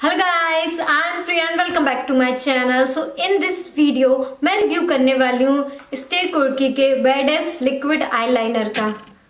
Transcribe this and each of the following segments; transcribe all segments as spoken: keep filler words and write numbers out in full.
Hello guys, I am Priya and welcome back to my channel. So in this video मैं review करने वाली हूँ Stay Quirky के baddest liquid eyeliner का।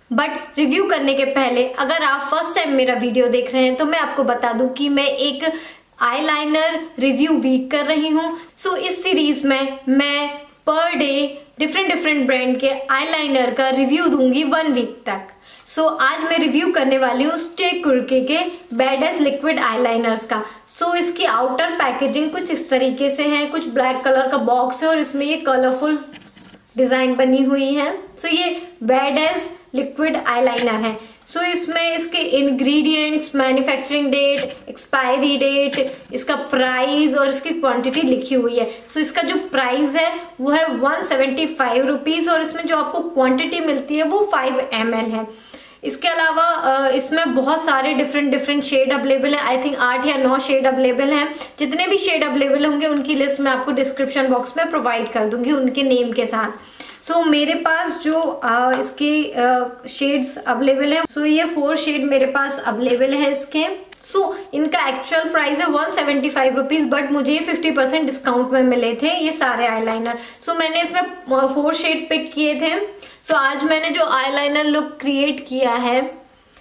But review करने के पहले अगर आप फर्स्ट टाइम मेरा वीडियो देख रहे हैं तो मैं आपको बता दूं कि मैं एक आईलाइनर रिव्यू वीक कर रही हूँ। सो so, इस सीरीज में मैं पर डे डिफरेंट डिफरेंट ब्रांड के आईलाइनर का रिव्यू दूंगी वन वीक तक। सो so, आज मैं रिव्यू करने वाली हूँ स्टे कुर्की के बेडेस्ट लिक्विड आईलाइनर्स का। सो so, इसकी आउटर पैकेजिंग कुछ इस तरीके से है, कुछ ब्लैक कलर का बॉक्स है और इसमें ये कलरफुल डिजाइन बनी हुई है। सो so, ये बेडेस्ट लिक्विड आईलाइनर है। सो so, इसमें इसके ingredients, manufacturing date, expiry date, इसका प्राइस और इसकी क्वांटिटी लिखी हुई है। सो so, इसका जो प्राइस है वो है वन सेवेंटी फाइव रुपीज और इसमें जो आपको क्वांटिटी मिलती है वो फाइव एम एल है। इसके अलावा इसमें बहुत सारे डिफरेंट डिफरेंट शेड अवेलेबल है। आई थिंक आठ या नौ शेड अवेलेबल हैं। जितने भी शेड अवेलेबल होंगे उनकी लिस्ट मैं आपको डिस्क्रिप्शन बॉक्स में प्रोवाइड कर दूंगी उनके नेम के साथ। सो so, मेरे पास जो आ, इसके शेड्स अवेलेबल है, सो so, ये फोर शेड मेरे पास अवेलेबल है इसके। सो so, इनका एक्चुअल प्राइस है one seventy five rupees, but मुझे ये फिफ्टी परसेंट डिस्काउंट में मिले थे ये सारे आईलाइनर। सो so, मैंने इसमें फोर शेड पिक किए थे। सो so, आज मैंने जो आईलाइनर लुक क्रिएट किया है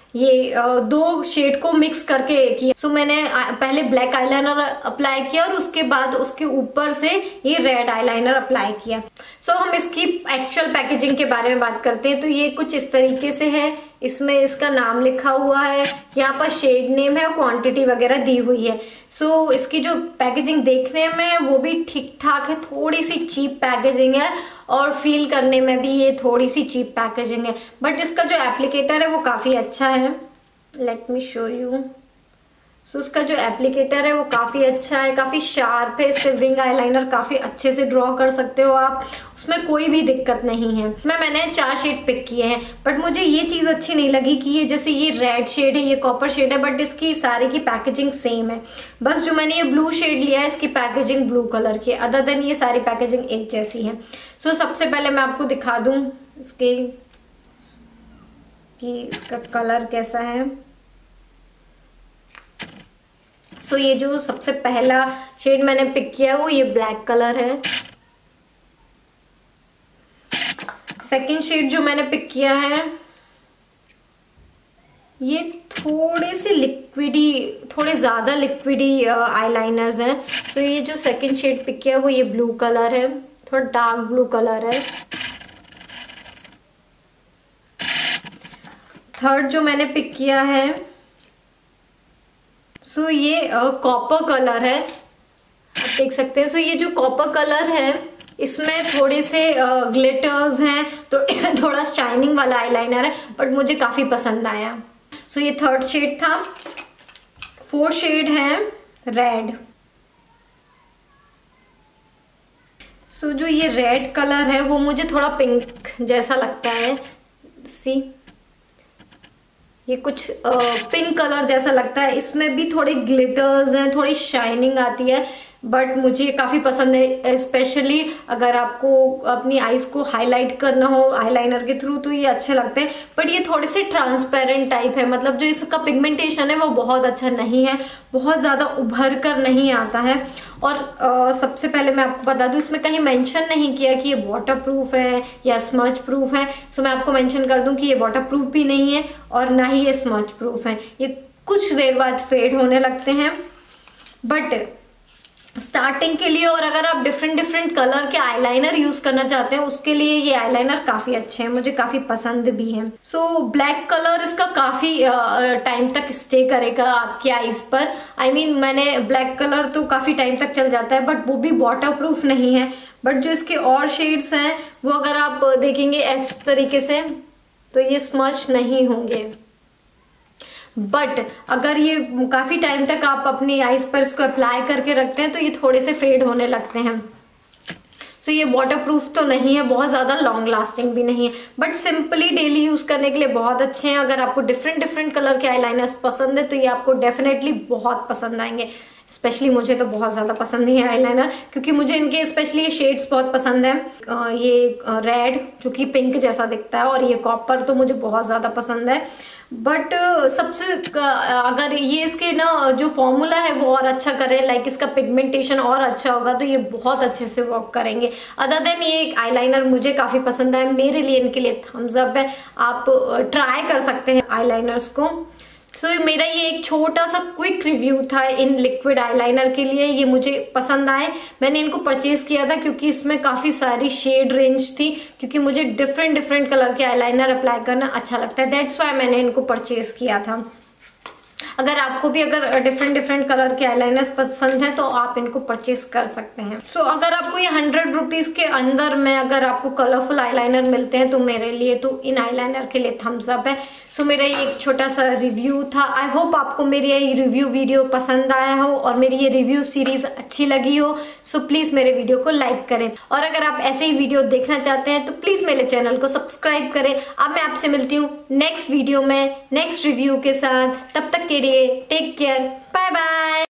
ये दो शेड को मिक्स करके किया। सो so, मैंने पहले ब्लैक आईलाइनर अप्लाई किया और उसके बाद उसके ऊपर से ये रेड आईलाइनर अप्लाई किया। सो so, हम इसकी एक्चुअल पैकेजिंग के बारे में बात करते हैं तो ये कुछ इस तरीके से है। इसमें इसका नाम लिखा हुआ है, यहाँ पर शेड नेम है, क्वांटिटी वगैरह दी हुई है। सो so, इसकी जो पैकेजिंग देखने में वो भी ठीक ठाक है, थोड़ी सी चीप पैकेजिंग है और फील करने में भी ये थोड़ी सी चीप पैकेजिंग है। बट इसका जो एप्लीकेटर है वो काफी अच्छा है। Let me show you. So so, उसका जो एप्लीकेटर है वो काफी अच्छा है, काफी शार्प है। इससे विंग आईलाइनर काफी अच्छे से ड्रॉ कर सकते हो आप, उसमें कोई भी दिक्कत नहीं है। इसमें मैंने चार शेड पिक किए हैं, बट मुझे ये चीज अच्छी नहीं लगी कि ये जैसे ये रेड शेड है, ये कॉपर शेड है, बट इसकी सारी की पैकेजिंग सेम है। बस जो मैंने ये ब्लू शेड लिया है इसकी पैकेजिंग ब्लू कलर की, अदर देन ये सारी पैकेजिंग एक जैसी है। सो so, सबसे पहले मैं आपको दिखा दूं इसके कि इसका कलर कैसा है। सो so, ये जो सबसे पहला शेड मैंने पिक किया वो ये ब्लैक कलर है। सेकंड शेड जो मैंने पिक किया है ये थोड़े से लिक्विडी, थोड़े ज्यादा लिक्विडी आईलाइनर्स हैं। तो ये जो सेकंड शेड पिक किया वो ये ब्लू कलर है, थोड़ा डार्क ब्लू कलर है। थर्ड जो मैंने पिक किया है सो so, ये कॉपर कलर है, आप देख सकते हैं। सो so, ये जो कॉपर कलर है इसमें थोड़े से ग्लिटर्स हैं, तो थोड़ा शाइनिंग वाला आईलाइनर है, बट मुझे काफी पसंद आया। सो so, ये थर्ड शेड था। फोर्थ शेड है रेड। सो so, जो ये रेड कलर है वो मुझे थोड़ा पिंक जैसा लगता है। सी ये कुछ पिंक कलर जैसा लगता है, इसमें भी थोड़े ग्लिटर्स हैं, थोड़ी शाइनिंग आती है, बट मुझे काफी पसंद है। स्पेशली अगर आपको अपनी आईज को हाईलाइट करना हो आईलाइनर के थ्रू तो ये अच्छे लगते हैं। बट ये थोड़े से ट्रांसपेरेंट टाइप है, मतलब जो इसका पिगमेंटेशन है वो बहुत अच्छा नहीं है, बहुत ज्यादा उभर कर नहीं आता है। और आ, सबसे पहले मैं आपको बता दूं इसमें कहीं मेंशन नहीं किया कि ये वाटर प्रूफ है या स्मच प्रूफ है। सो मैं आपको मेंशन कर दूं कि ये वाटर प्रूफ भी नहीं है और ना ही ये स्मच प्रूफ है। ये कुछ देर बाद फेड होने लगते हैं, बट स्टार्टिंग के लिए और अगर आप डिफरेंट डिफरेंट कलर के आईलाइनर यूज करना चाहते हैं उसके लिए ये आईलाइनर काफी अच्छे हैं, मुझे काफी पसंद भी है। सो ब्लैक कलर इसका काफी टाइम तक स्टे करेगा आपकी आईज पर। आई I मीन mean, मैंने ब्लैक कलर तो काफी टाइम तक चल जाता है, बट वो भी वाटर प्रूफ नहीं है। बट जो इसके और शेड्स हैं वो अगर आप देखेंगे इस तरीके से तो ये स्मच नहीं होंगे, बट अगर ये काफी टाइम तक आप अपनी आईज पर इसको अप्लाई करके रखते हैं तो ये थोड़े से फेड होने लगते हैं। सो so, ये वाटरप्रूफ तो नहीं है, बहुत ज्यादा लॉन्ग लास्टिंग भी नहीं है, बट सिंपली डेली यूज करने के लिए बहुत अच्छे हैं। अगर आपको डिफरेंट डिफरेंट कलर के आईलाइनर्स पसंद है तो ये आपको डेफिनेटली बहुत पसंद आएंगे। स्पेशली मुझे तो बहुत ज़्यादा पसंद है आईलाइनर, क्योंकि मुझे इनके स्पेशली ये शेड्स बहुत पसंद है। ये रेड जो कि पिंक जैसा दिखता है और ये कॉपर तो मुझे बहुत ज़्यादा पसंद है। बट सबसे अगर ये इसके ना जो फॉर्मूला है वो और अच्छा करे, लाइक इसका पिगमेंटेशन और अच्छा होगा तो ये बहुत अच्छे से वर्क करेंगे। अदर देन ये आईलाइनर मुझे काफ़ी पसंद है, मेरे लिए इनके लिए थम्स अप है। आप ट्राई कर सकते हैं आईलाइनर्स को। सो so, मेरा ये एक छोटा सा क्विक रिव्यू था इन लिक्विड आईलाइनर के लिए। ये मुझे पसंद आए, मैंने इनको परचेज किया था क्योंकि इसमें काफ़ी सारी शेड रेंज थी, क्योंकि मुझे डिफरेंट डिफरेंट कलर के आईलाइनर अप्लाई करना अच्छा लगता है। दैट्स वाई मैंने इनको परचेज किया था। अगर आपको भी अगर डिफरेंट डिफरेंट कलर के आईलाइनर्स पसंद हैं तो आप इनको परचेज कर सकते हैं। सो so, अगर आपको ये हंड्रेड रुपीज के अंदर में अगर आपको कलरफुल आईलाइनर मिलते हैं तो मेरे लिए तो इन आईलाइनर के लिए थम्स अप है। सो so, मेरा ये एक छोटा सा रिव्यू था। आई होप आपको मेरी ये रिव्यू वीडियो पसंद आया हो और मेरी ये रिव्यू सीरीज अच्छी लगी हो। सो so, प्लीज मेरे वीडियो को लाइक करें, और अगर आप ऐसे ही वीडियो देखना चाहते हैं तो प्लीज मेरे चैनल को सब्सक्राइब करें। अब मैं आपसे मिलती हूँ नेक्स्ट वीडियो में नेक्स्ट रिव्यू के साथ। तब तक के लिए टेक केयर, बाय बाय।